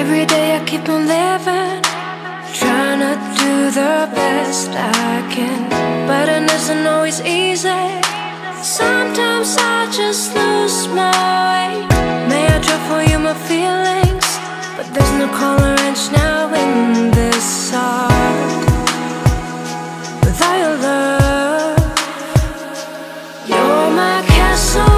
Every day I keep on living, trying to do the best I can, but it isn't always easy. Sometimes I just lose my way. May I try for you my feelings, but there's no color inch now in this heart. Without your love, you're my castle.